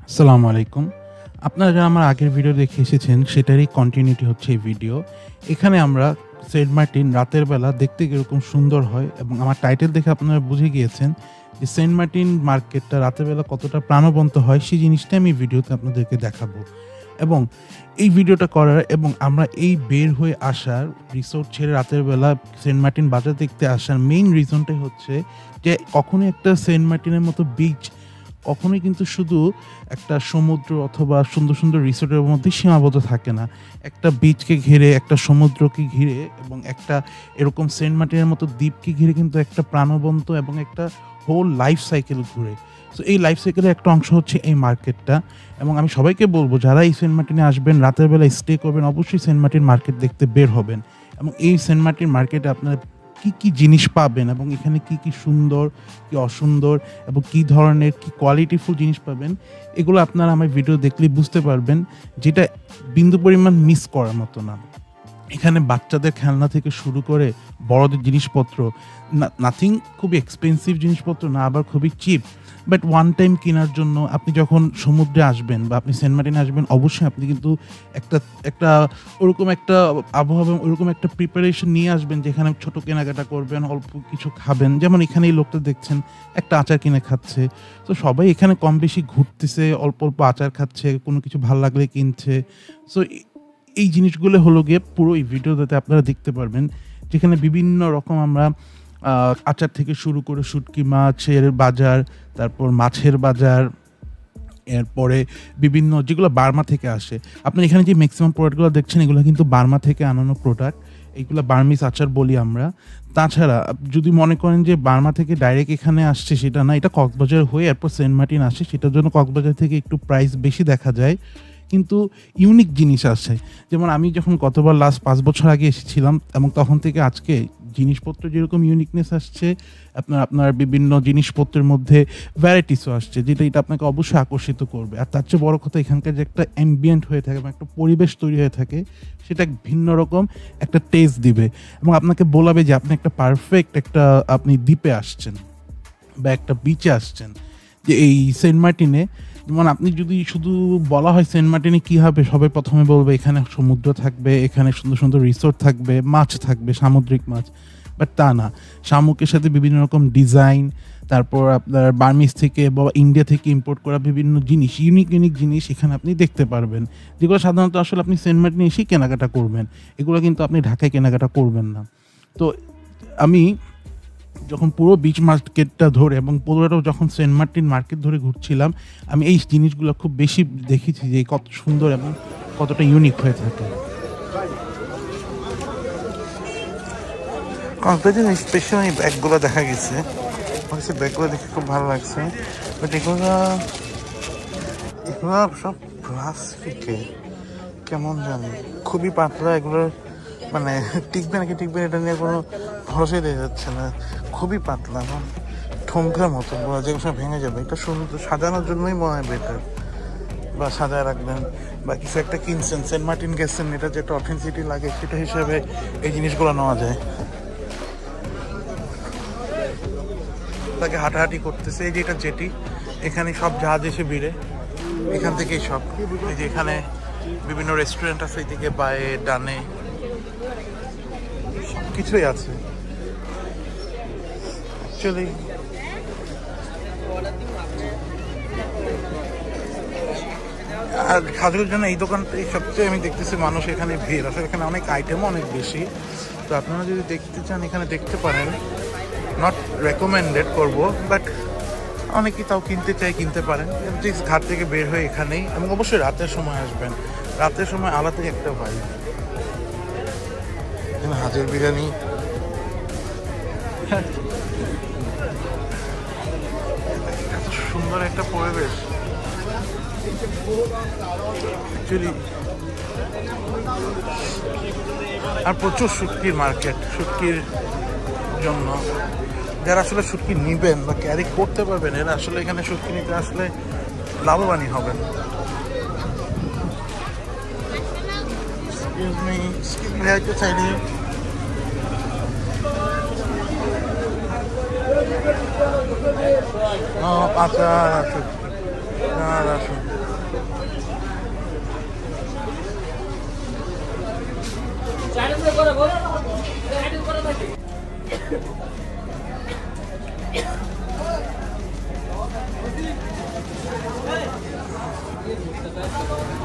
আসসালামু আলাইকুম। আপনারা যারা আমার আগের ভিডিও দেখে এসেছেন সেটারই কন্টিনিউটি হচ্ছে এই ভিডিও। এখানে আমরা সেন্ট মার্টিন রাতের বেলা দেখতে কিরকম সুন্দর হয় এবং আমার টাইটেল দেখে আপনারা বুঝে গিয়েছেন যে সেন্ট মার্টিন মার্কেটটা রাতের বেলা কতটা প্রাণবন্ত হয় সেই জিনিসটা আমি ভিডিওতে আপনাদেরকে দেখাবো। এবং এই ভিডিওটা করার এবং আমরা এই বের হয়ে আসার রিসোর্ট ছেড়ে রাতের বেলা সেন্ট মার্টিন বাজার দেখতে আসার মেইন রিজনটাই হচ্ছে যে কখনোই একটা সেন্ট মার্টিনের মতো বিচ কখনোই কিন্তু শুধু একটা সমুদ্র অথবা সুন্দর, সুন্দর রিসোর্টের মধ্যে সীমাবদ্ধ থাকে না। একটা বিচকে ঘিরে, একটা সমুদ্রকে ঘিরে এবং একটা এরকম সেন্ট মার্টিনের মতো দ্বীপকে ঘিরে কিন্তু একটা প্রাণবন্ত এবং একটা হোল লাইফ সাইকেল ঘুরে। সো এই লাইফ সাইকেলের একটা অংশ হচ্ছে এই মার্কেটটা এবং আমি সবাইকে বলব যারা এই সেন্ট মার্টিনে আসবেন, রাতের বেলায় স্টে করবেন, অবশ্যই সেন্ট মার্টিন মার্কেট দেখতে বের হবেন এবং এই সেন্ট মার্টিন মার্কেটে আপনারা কি জিনিস পাবেন এবং এখানে কি সুন্দর, কি অসুন্দর এবং কি ধরনের কি কোয়ালিটিফুল জিনিস পাবেন, এগুলো আপনারা আমার ভিডিও দেখলেই বুঝতে পারবেন, যেটা বিন্দু পরিমাণ মিস করার মতো না। এখানে বাচ্চাদের খেলনা থেকে শুরু করে বড়দের জিনিসপত্র, নাথিং খুবই এক্সপেন্সিভ জিনিসপত্র না, আবার খুবই চিপ, বাট ওয়ান টাইম কেনার জন্য আপনি যখন সমুদ্রে আসবেন বা আপনি সেন্ট মার্টিনে আসবেন, অবশ্যই আপনি কিন্তু একটা ওরকম একটা আবহাওয়া, ওরকম একটা প্রিপারেশন নিয়ে আসবেন যেখানে ছোট কেনাকাটা করবেন, অল্প কিছু খাবেন। যেমন এখানে এই লোকটা দেখছেন একটা আচার কিনে খাচ্ছে। তো সবাই এখানে কম বেশি ঘুরতেছে, অল্প অল্প আচার খাচ্ছে, কোনো কিছু ভাল লাগলে কিনছে। সো এই জিনিসগুলো হলো গিয়ে পুরো এই ভিডিওটাতে আপনারা দেখতে পারবেন, যেখানে বিভিন্ন রকম আমরা আচার থেকে শুরু করে শুটকি মাছের বাজার, তারপর মাছের বাজার, এরপরে বিভিন্ন যেগুলো বার্মা থেকে আসে। আপনার এখানে যে ম্যাক্সিমাম প্রোডাক্টগুলো দেখছেন এগুলো কিন্তু বার্মা থেকে আনানো প্রোডাক্ট, এইগুলো বার্মিস আচার বলি আমরা। তাছাড়া যদি মনে করেন যে বার্মা থেকে ডাইরেক্ট এখানে আসছে, সেটা না, এটা কক্সবাজার হয়ে এরপর সেন্ট মার্টিন আসে, সেটার জন্য কক্সবাজার থেকে একটু প্রাইস বেশি দেখা যায়, কিন্তু ইউনিক জিনিস আছে। যেমন আমি যখন গতবার লাস্ট 5 বছর আগে এসেছিলাম এবং তখন থেকে আজকে জিনিসপত্র যেরকম ইউনিকনেস আসছে, আপনার বিভিন্ন জিনিসপত্রের মধ্যে ভ্যারাইটিসও আসছে, যেটা এটা আপনাকে অবশ্যই আকর্ষিত করবে। আর তার চেয়ে বড় কথা, এখানকার যে একটা অ্যাম্বিয়েন্ট হয়ে থাকে এবং একটা পরিবেশ তৈরি হয়ে থাকে, সেটা ভিন্ন রকম একটা টেস্ট দিবে এবং আপনাকে বলাবে যে আপনি একটা পারফেক্ট একটা আপনি দ্বীপে আসছেন বা একটা বিচে আসছেন। যে এই সেন্ট মার্টিনে, যেমন আপনি যদি শুধু বলা হয় সেন্ট মার্টিনে কী হবে, সবাই প্রথমে বলবে এখানে সমুদ্র থাকবে, এখানে সুন্দর সুন্দর রিসোর্ট থাকবে, মাছ থাকবে, সামুদ্রিক মাছ, বাট তা না। শামুকের সাথে বিভিন্ন রকম ডিজাইন, তারপর আপনার বার্মিস থেকে বা ইন্ডিয়া থেকে ইম্পোর্ট করা বিভিন্ন জিনিস, ইউনিক জিনিস এখানে আপনি দেখতে পারবেন, যেগুলো সাধারণত আসলে আপনি সেন্ট মার্টিনে এসেই কেনাকাটা করবেন। এগুলো কিন্তু আপনি ঢাকায় কেনাকাটা করবেন না। তো আমি যখন পুরো বিচ মার্কেটটা ধরে এবং পুরোটাও যখন সেন্ট মার্টিন মার্কেট ধরে ঘুরছিলাম, আমি এই জিনিসগুলো খুব বেশি দেখেছি যে কত সুন্দর এবং কতটা ইউনিক হয়ে থাকে। কক্সবাজার স্পেশাল এই ব্যাগগুলো দেখা গেছে, অবশ্যই ব্যাগগুলো দেখে খুব ভালো লাগছে, বাট এগুলো সব প্লাস্টিকের, কেমন জানি খুবই পাতলা, এগুলোর মানে টিকবে নাকি টিকবে এটা নিয়ে কোনো ভরসাই দেওয়া যাচ্ছে না, খুবই পাতলা এবং ঠোঙ্কার মতো, যেগুলো সব ভেঙে যাবে। এটা সুন্দর সাজানোর জন্যই মনে হয় বেটার, বা সাজায় রাখবেন বা কিছু একটা কিনছেন, সেন্ট মার্টিন গেছেন, এটা যে একটা অথেন্টিসিটি লাগে সেটা হিসেবে এই জিনিসগুলো নেওয়া যায়। তাকে হাঁটাহাঁটি করতেছে, এই যে এটা জেটি, এখানে সব জাহাজ এসে ভিড়ে, এখান থেকেই সব, এই যে এখানে বিভিন্ন রেস্টুরেন্ট আছে, এইদিকে বায়ে ডানে সব কিছুই আছে অ্যাকচুয়ালি। আর খাজুরের জন্য এই দোকানটাই সবচেয়ে আমি দেখতেছি মানুষ এখানে ভিড়, আসলে এখানে অনেক আইটেমও অনেক বেশি। তো আপনারা যদি দেখতে চান এখানে দেখতে পারেন, নট রেকমেন্ডেড করবো, বাট অনেকেই তাও কিনতে পারেন। ঘাট থেকে বের হয়ে এখানেই, এবং অবশ্যই রাতের সময় আসবেন, রাতের সময় আলাদাই একটা ভাই। এখানে হাজির বিরিয়ানি, এত সুন্দর একটা পরিবেশ অ্যাকচুয়ালি। আর প্রচুর শুটকির মার্কেট, শুটকির জন্য যারা আসলে শুটকি নিবেন বা ক্যারি করতে পারবেন, এরা আসলে এখানে শুটকি নিতে আসলে লাভবানই হবেন। আচার আছে, আসুন।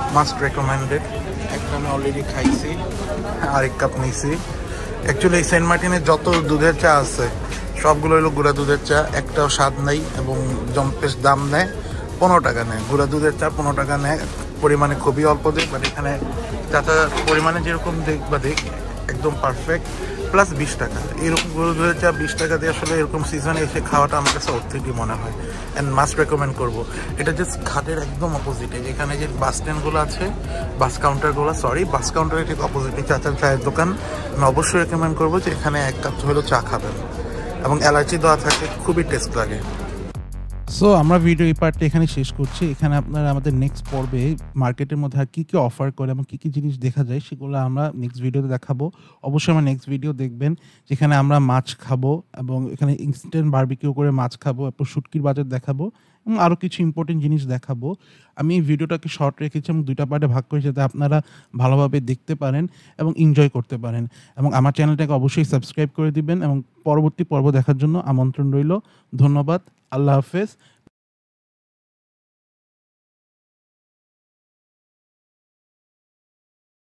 Must recommended. একটা আমি অলরেডি খাইছি, আরেক কাপ নিয়েছি। অ্যাকচুয়ালি এই সেন্ট মার্টিনের যত দুধের চা আছে সবগুলো হলো গুঁড়া দুধের চা, একটাও স্বাদ নেই এবং জম্পেশ দাম নেয়, 15 টাকা নেয়। গুঁড়া দুধের চা 15 টাকা নেয়, পরিমাণে খুবই অল্প দেয়, বাট এখানে চাটা পরিমাণে যেরকম দেখ একদম পারফেক্ট, প্লাস 20 টাকা। এরকম গুঁড়ো দুধের চা 20 টাকা দিয়ে আসলে এরকম সিজনে এসে খাওয়াটা আমার কাছে অর্থেকই মনে হয়, অ্যান্ড মাস্ট রেকমেন্ড করবো। এটা জাস্ট ঘাটের একদম অপোজিটে, যেখানে যে বাস স্ট্যান্ডগুলো আছে, বাস কাউন্টারের ঠিক অপোজিটে চাচার চায়ের দোকান। আমি অবশ্যই রেকমেন্ড করবো যে এখানে এক কাপ হলেও চা খাবেন, এবং এলাচি দেওয়া থাকে, খুবই টেস্ট লাগে। সো আমরা ভিডিও এই পার্টটা এখানে শেষ করছি। এখানে আপনারা আমাদের নেক্সট পর্বে মার্কেটের মধ্যে আর কী কী অফার করে এবং কী কী জিনিস দেখা যায় সেগুলো আমরা নেক্সট ভিডিওতে দেখাবো। অবশ্যই আমার নেক্সট ভিডিও দেখবেন, যেখানে আমরা মাছ খাবো এবং এখানে ইনস্ট্যান্ট বারবিকিউ করে মাছ খাবো, এরপর শুটকির বাজার দেখাবো এবং আরও কিছু ইম্পর্টেন্ট জিনিস দেখাবো। আমি এই ভিডিওটাকে শর্ট রেখেছি এবং 2টা পার্টে ভাগ করে, যাতে আপনারা ভালোভাবে দেখতে পারেন এবং এনজয় করতে পারেন। এবং আমার চ্যানেলটাকে অবশ্যই সাবস্ক্রাইব করে দিবেন এবং পরবর্তী পর্ব দেখার জন্য আমন্ত্রণ রইল। ধন্যবাদ, আল্লাহ হাফেজ।